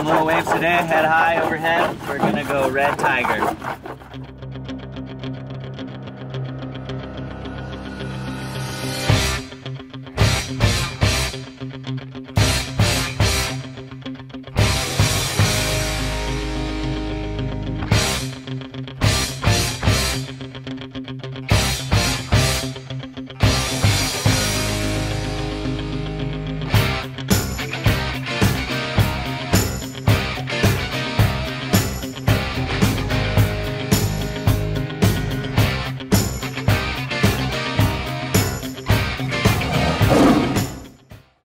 Some little waves today, head high overhead. We're gonna go red tiger.